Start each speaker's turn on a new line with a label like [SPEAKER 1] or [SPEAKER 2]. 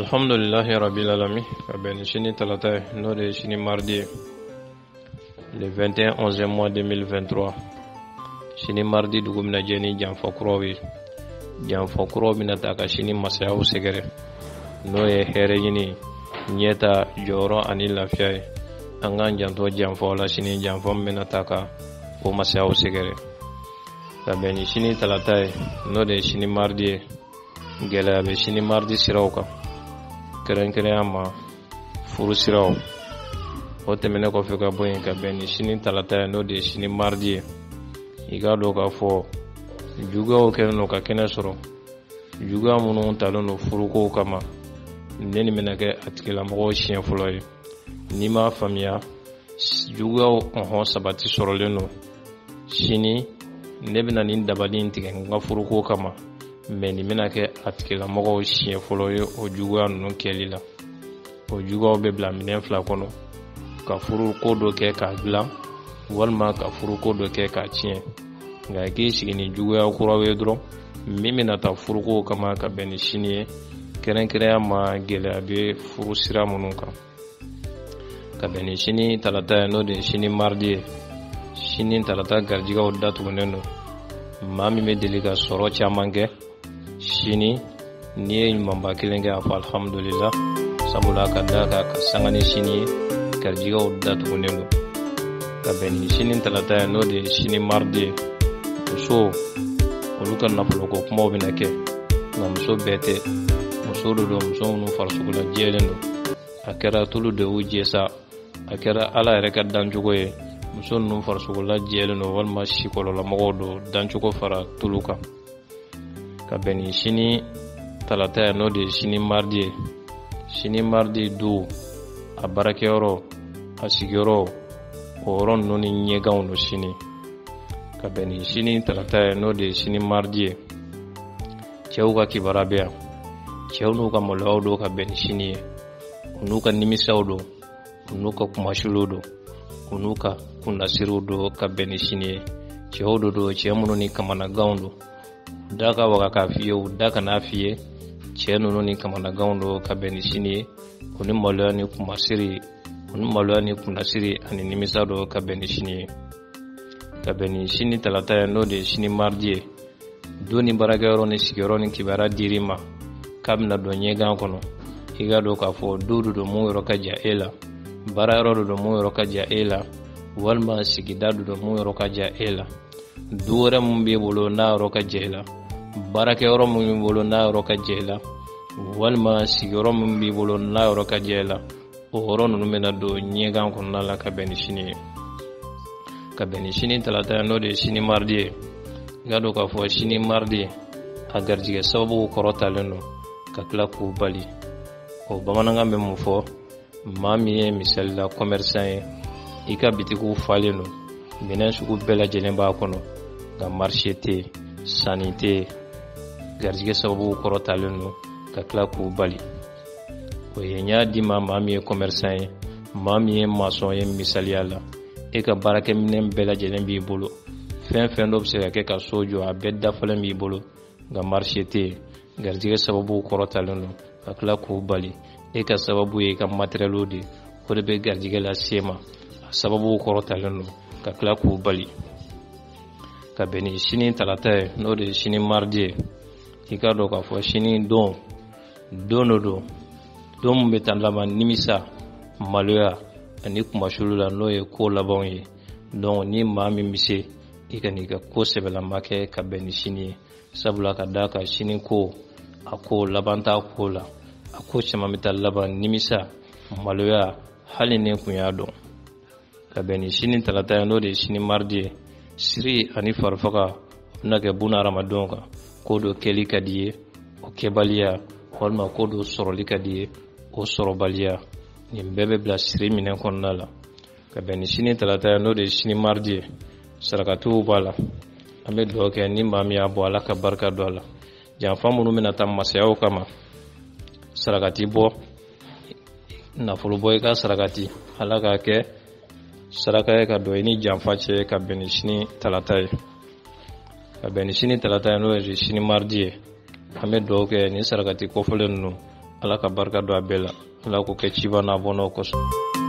[SPEAKER 1] Alhamdulillahi Rabbil Alamin. Ben chini talata no de chini mardi le 21 11 mois 2023. Chini mardi dugumna jeni janfokrowi. Janfokro binata ka chini masayaw segere. No ye here yini nyeta joro ani lafiya. Angan janto janfo la chini janfo binata ka o masayaw segere. Ben chini talata no de chini mardi gela be chini mardi sirawka. Keren ma furu siraw o tɛmɛnen kɔfɛ ka bɔ yen ka bɛn ni sini talata ye n'o de ye sini mardi ye i k'a dɔn k'a fɔ juguyaw kɛlen don ka kɛnɛ sɔrɔ juguya minnu talen don furukow kama ne nin bɛna kɛ a tigilamɔgɔw siɲɛ fɔlɔ ye n'i m'a faamuya juguyaw kɔnhɔn sabati sɔrɔlen don sini ne bɛna nin dabali in tigɛ n ka furuko kama mɛ nin bɛna kɛ a tigilamɔgɔw siɲɛ fɔlɔ ye o juguya ninnu kɛli la o juguyaw bɛ bila minɛn fila kɔnɔ ka furuko dɔ kɛ k'a dilan walima ka furuko dɔ kɛ k'a tiɲɛ nka i k'i sigi ni juguya kuraw ye dɔrɔn min bɛna taa furuko kama ka bɛn ni sini ye kɛrɛnkɛrɛnya ma gɛlɛya bɛ furu sira minnu kan ka bɛn ni sini talata ye n'o de ye sini mardi ye sini talata garijɛgɛw datugunen don maa min bɛ deli ka sɔrɔ caman kɛ sini n'i ye ɲumanba kelen kɛ a fɔ alhamdulillah sabula ka da ka sanga ni sini ye garijɛgɛw datugunen don ka bɛn ni sini talata ye n'o de ye sini mardi ye muso olu ka nafoloko kumaw bɛna kɛ nka muso bɛɛ tɛ muso dɔ don muso minnu farisogula jɛlen don a kɛra tulu de y'u jɛ sa a kɛra ala yɛrɛ ka dancogo ye muso ninnu farisogula jɛlen don walima sikɔlɔlamɔgɔw don dancogo fara tulu kan ka bɛn ni sini talata ye n'o de ye sini mardi ye sini mardi du a baarakɛyɔrɔ a sigiyɔrɔ o yɔrɔ ninnu ni ɲɛganw don sini ka bɛn ni sini talata ye n'o de ye sini mardi ye cɛw ka kibaruya bɛ yan cɛw n'u ka maloyaw don ka bɛn ni sini ye u n'u ka nimisaw don u n'u ka kumasiw don u n'u ka kunnasiriw don ka bɛn ni sini ye cɛw do don cɛ minnu ni kamanaganw don da ka waga k'a f'i ye u da kana f'i ye cɛ ninnu ni kamanaganw don ka bɛn ni sini ye u ni maloya ni kumasiri u ni maloya ni kunnasiri ani nimisa don ka bɛn ni sini ye ka bɛn ni sini talata ye n'o de ye sini mardi ye don ni baarakɛyɔrɔ ni sigiyɔrɔ ni kibaruya dir'i ma k'a bɛna don ɲɛgan kɔnɔ i ka dɔn k'a fɔ du do don mun yɔrɔ ka jan e la baarayɔrɔ do don mun yɔrɔ ka jan e la walima sigida do don mun yɔrɔ ka jan e la du wɛrɛ mun b'i bolo n'a yɔrɔ ka jan i la baarakɛyɔrɔ mun b'i bolo n'a yɔrɔ ka jan i la walima sigiyɔrɔ mun b'i bolo n'a yɔrɔ ka jan i la o yɔrɔ ninnu bɛna don ɲɛgan kɔnɔna la ka bɛn ni sini ye ka bɛn ni sini talata ye n'o de ye sini mardi ye i ka dɔn k'a fɔ sini mardi a garijɛgɛ sababu kɔrɔtalen don ka tila k'u bali o bamanankan bɛ mun fɔ maa min ye misali la commerçant ye i ka bitigiw falen don minɛn sugu bɛɛ lajɛlen b'a kɔnɔ nka marché tɛ yen sanni tɛ yen garijɛgɛ sababu kɔrɔtalen don ka tila k'u bali o ye n y'a di ma maa min ye commerçant ye maa min ye maçon ye misaliya la e ka baarakɛminɛn bɛɛ lajɛlen b'i bolo fɛn fɛn dɔ bɛ se ka kɛ ka so jɔ a bɛɛ dafalen b'i bolo nka marché tɛ yen garijɛgɛ sababu kɔrɔtalen don ka tila k'u bali e ka sababu ye i ka matériel de o de bɛ garijɛgɛ lase ma a sababu kɔrɔtalen don ka tila k'u bali ka bɛn ni sini talata ye n'o de ye sini mardi ye i ka dɔn k'a fɔ sini don dɔ don don min bɛ taa laban nimisa maloya ani kumasiw la n'o ye ko labanw ye donc ni maa min bɛ se i ka n'i ka ko sɛbɛlama kɛ ka bɛn ni sini ye sabula ka d'a kan sini ko a ko laban t'a ko la a ko caman bɛ taa laban nimisa maloya hali ne kun y'a dɔn ka bɛn ni sini talata ye n'o de ye sini mardi ye siri ani farifaga o bɛna kɛ buna hadamadenw kan ko dɔ kɛli ka di ye o kɛbaliya walima ko dɔ sɔrɔli ka di ye o sɔrɔbaliya nin bɛɛ bɛ bila siri minɛn kɔnɔna la ka bɛn ni sini talata ye n'o de ye sini mardi ye sarakatiw b'a la an bɛ dugawu kɛ ni maa min y'a bɔ ala ka barika don a la janfa minnu bɛna taa masayaw kama sarakati bɔ nafolo bɔ i ka sarakati ala k'a kɛ saraka ye ka don i ni janfa cɛ ka bɛn ni sini talata ye ka bɛn ni sini talata ye n'o ye sini mardi ye an bɛ dugawu kɛ ni sarakati kɔfɔlen ninnu ala ka barika don a bɛɛ la, ala k'o kɛ ciba n'a bɔnnaw kosɔn.